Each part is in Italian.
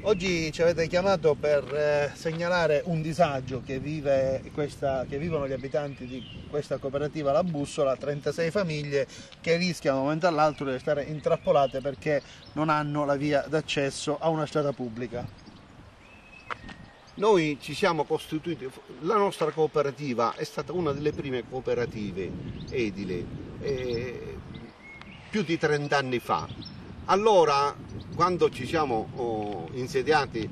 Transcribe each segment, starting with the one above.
Oggi ci avete chiamato per segnalare un disagio che vivono gli abitanti di questa cooperativa La Bussola, 36 famiglie che rischiano da un momento all'altro di restare intrappolate perché non hanno la via d'accesso a una strada pubblica. Noi ci siamo costituiti, la nostra cooperativa è stata una delle prime cooperative edili, più di 30 anni fa. Allora, quando ci siamo insediati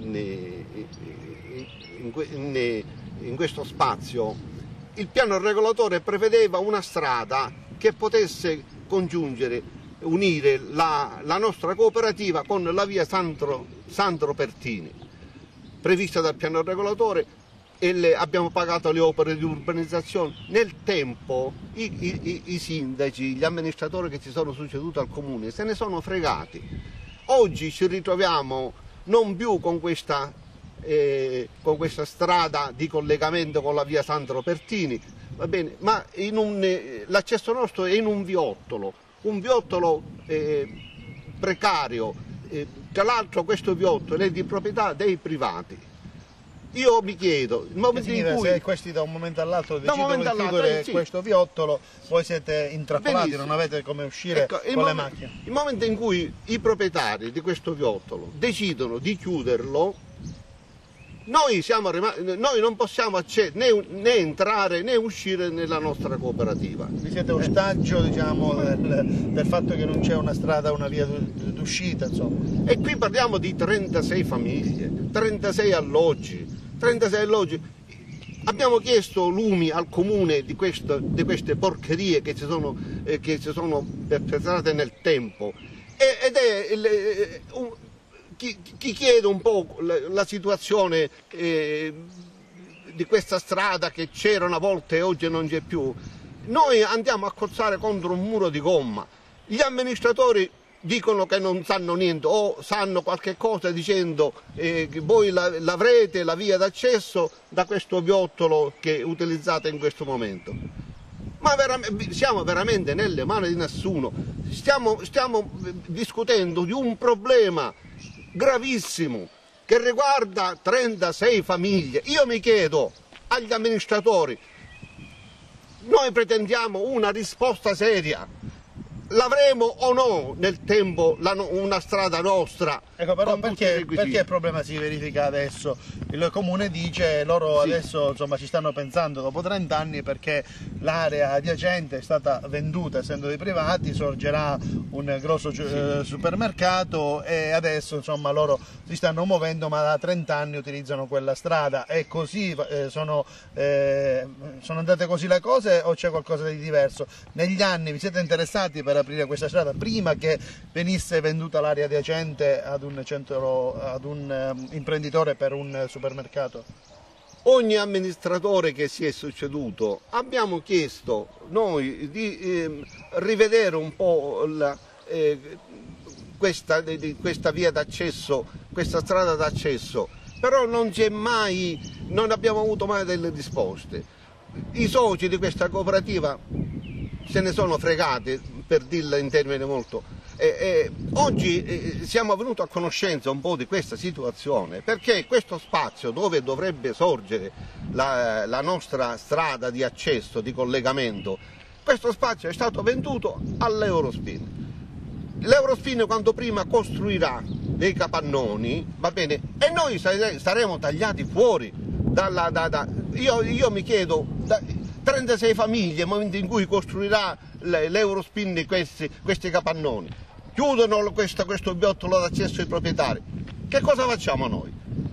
in questo spazio, il piano regolatore prevedeva una strada che potesse unire la nostra cooperativa con la via Sandro Pertini, prevista dal piano regolatore, e abbiamo pagato le opere di urbanizzazione. Nel tempo i sindaci, gli amministratori che si sono succeduti al comune se ne sono fregati. Oggi ci ritroviamo non più con questa strada di collegamento con la via Sandro Pertini, va bene, ma l'accesso nostro è in un viottolo precario. Tra l'altro questo viottolo è di proprietà dei privati. Io mi chiedo, il momento in cui se questi da un momento all'altro decidono di chiudere questo viottolo, voi siete intrappolati, non avete come uscire con le macchine. Il momento in cui i proprietari di questo viottolo decidono di chiuderlo, noi non possiamo né entrare né uscire nella nostra cooperativa. Vi siete ostaggio, diciamo, del fatto che non c'è una strada, una via d'uscita, insomma. E qui parliamo di 36 famiglie, 36 alloggi. Abbiamo chiesto lumi al comune di queste porcherie che si sono perpetrate nel tempo, chi chiede un po' la situazione di questa strada che c'era una volta e oggi non c'è più, noi andiamo a cozzare contro un muro di gomma. Gli amministratori dicono che non sanno niente o sanno qualche cosa dicendo che voi l'avrete la via d'accesso da questo viottolo che utilizzate in questo momento. Ma siamo veramente nelle mani di nessuno. Stiamo discutendo di un problema gravissimo che riguarda 36 famiglie. Io mi chiedo agli amministratori, noi pretendiamo una risposta seria. L'avremo o no nel tempo una strada nostra? Ecco, però perché il problema si verifica adesso? Il comune dice loro adesso insomma ci stanno pensando dopo 30 anni perché l'area adiacente è stata venduta essendo dei privati, sorgerà un grosso supermercato e adesso insomma loro si stanno muovendo ma da 30 anni utilizzano quella strada. E così sono andate così le cose o c'è qualcosa di diverso? Negli anni vi siete interessati per aprire questa strada prima che venisse venduta l'area adiacente ad un imprenditore per un supermercato? Ogni amministratore che si è succeduto abbiamo chiesto noi di rivedere un po' questa via d'accesso, questa strada d'accesso, però non abbiamo avuto mai delle risposte. I soci di questa cooperativa se ne sono fregati, per dirla in termini molto. Oggi siamo venuti a conoscenza un po' di questa situazione, perché questo spazio dove dovrebbe sorgere la nostra strada di accesso, di collegamento, questo spazio è stato venduto all'Eurospin. L'Eurospin quanto prima costruirà dei capannoni, va bene, e noi saremo tagliati fuori io mi chiedo, 36 famiglie, nel momento in cui costruirà l'Eurospin questi capannoni, chiudono questo viottolo d'accesso ai proprietari, che cosa facciamo noi?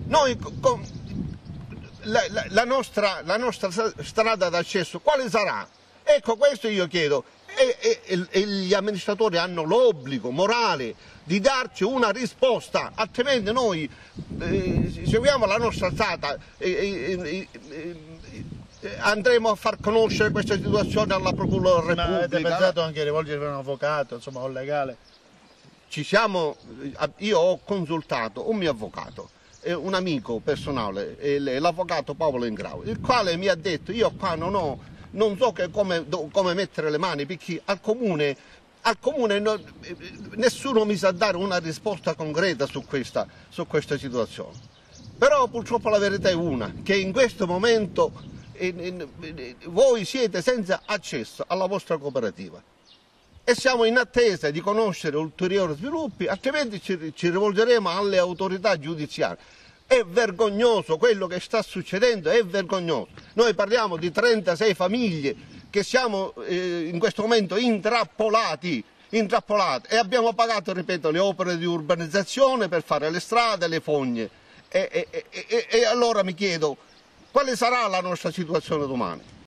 La nostra strada d'accesso quale sarà? Ecco, questo io chiedo, e gli amministratori hanno l'obbligo morale di darci una risposta, altrimenti noi seguiamo la nostra strada andremo a far conoscere questa situazione alla Procura della Repubblica. Ma avete pensato anche a rivolgervi a un avvocato, insomma, un legale? Io ho consultato un mio avvocato, un amico personale, l'avvocato Paolo Ingrau, il quale mi ha detto: io qua non so come mettere le mani, perché al comune al comune nessuno mi sa dare una risposta concreta su questa situazione. Però purtroppo la verità è una, che in questo momento voi siete senza accesso alla vostra cooperativa e siamo in attesa di conoscere ulteriori sviluppi, altrimenti ci rivolgeremo alle autorità giudiziarie. È vergognoso quello che sta succedendo, è vergognoso. Noi parliamo di 36 famiglie che siamo in questo momento intrappolati e abbiamo pagato, ripeto, le opere di urbanizzazione per fare le strade, le fogne. E allora mi chiedo, quale sarà la nostra situazione domani?